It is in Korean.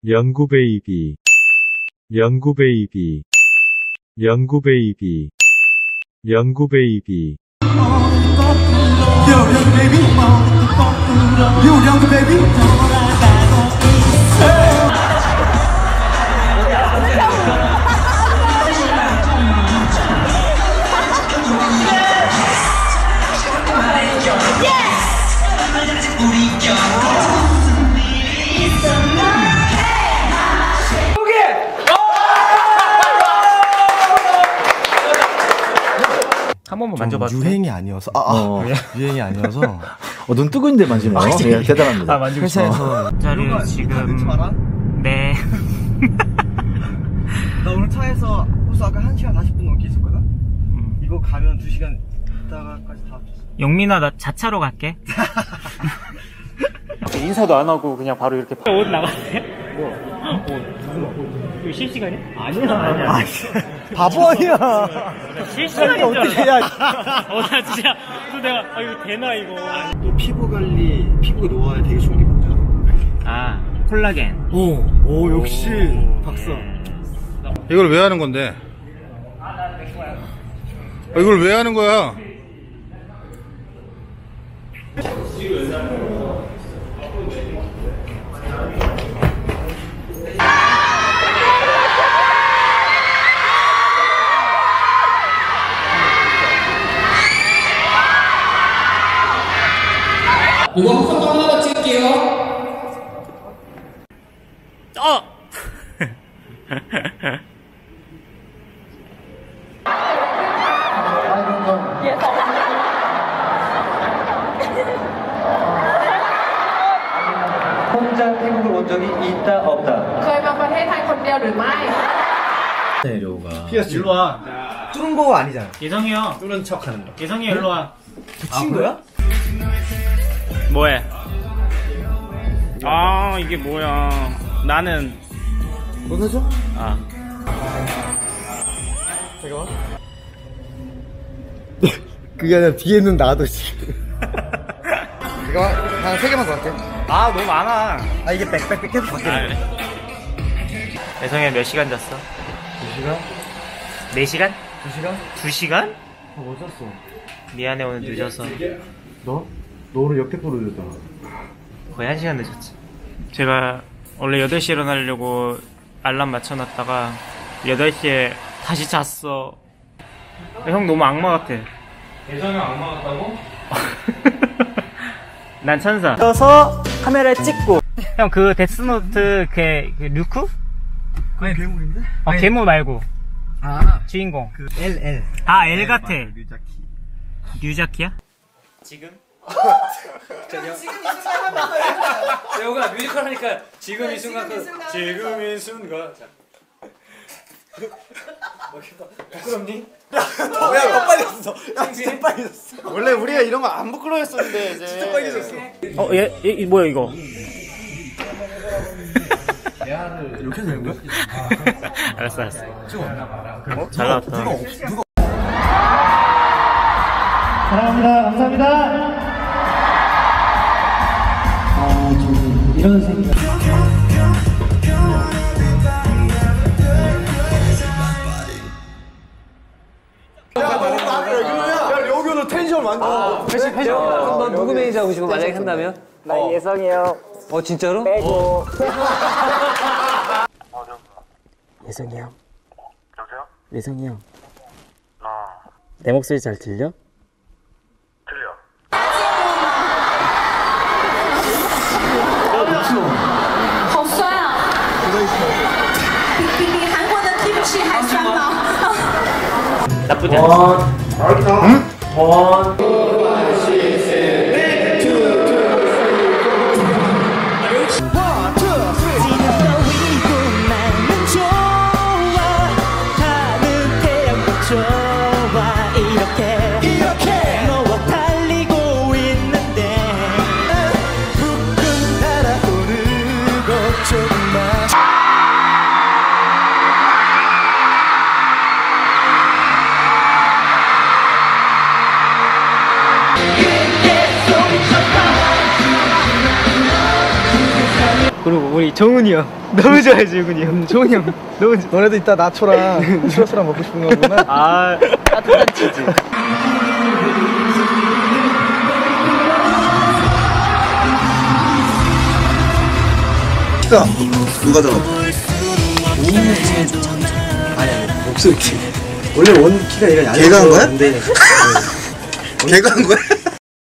영구 베이비, 영구 베이비, 영구 베이비, 영구 베이비. 한 번만 만져봐. 유행이 아니어서 유행이 아니어서 눈 뜨고 있는데 만지네요. 예, 대단합니다. 만지고 회사에서 자를 지금 네. 나 오늘 차에서 벌써 아까 1시간 40분 넘게 있었거든? 이거 가면 2시간 있다가까지 다 합쳤어. 영민아 나 자차로 갈게. 인사도 안 하고 그냥 바로 이렇게 옷 나갔네? 이거 실시간이야? 아니야. 바보 아니야. 실시간이 어떻게 해야. 나 진짜 또 내가 이거 되나 이거. 또 피부 관리, 피부가 노화에 되게 좋은 게 뭐잖아. 콜라겐. 오 역시 박사. 이걸 왜 하는 건데? 이걸 왜 하는 거야? 이거 컷 하나 찍을게요. 혼자 태국을 온 적이 있다 없다. เคยมาประเทศไทยคนเดียวหรือไม่ 내려오가. 일로 와. 뚫은 거 아니잖아. 예성이 형. 뚫은 척 하는 거. 예성이 일로 와. 붙인 거야? 뭐해? 이게 뭐야? 나는 뭐 사줘? 잠깐만. 그게 아니라 뒤에는 나도 지금. 이거 한 3개만 더 할게. 너무 많아. 이게 빽빽빽 계속 바뀌네. 그래. 예성이 몇 시간 잤어? 2시간? 4시간? 2시간? 2시간? 뭐 잤어? 미안해 오늘 늦어서. 너? 너 오늘 역대급으로 늦었잖아. 거의 1시간 늦었지. 제가 원래 8시에 일어나려고 알람 맞춰놨다가 8시에 다시 잤어. 형 너무 악마 같아. 예전에 악마 같다고? 난 천사. 떠서 카메라에 찍고. 형 그 데스노트 그 류크? 그건 괴물인데? 괴물 말고 주인공. 그 L. L 같아. 류자키야? 지금? 배우가 뮤지컬 하니까 지금 이 순간 지금 이 순간. 부끄럽니? 더 빨개졌어. 진짜 빨개졌어. 원래 우리가 이런 거 안 부끄러웠었는데 이제 진짜 빨개졌어. 얘 뭐야 이거? 이렇게 되는 거야? 알았어. 잘 나왔다. 사랑합니다. 감사합니다. 이런 생각. 야, 여기 너 텐션 완전. 회식. 너 누구 매니저 하고 싶어? 만약에 한다면? 나 예성이요. 진짜로? 빼고. 예성이 형. 여보세요? 예성이 형. 내 목소리 잘 들려? 好酸啊！比韩国的 kimchi 还酸吗？ 나쁘지 않아. 그리고 우리 정훈이 형 너무 좋아해 정훈이 형. 정훈이 형 너무 좋아. 너네도 이따 나초랑 추러스랑 먹고 싶은 거구나. 아 따뜻한 치즈. 키가 누가 잡아? 아니 목소리 키. 원래 원 키가 얘가 얇아. 걔가 한 거야? 걔가 한 거야?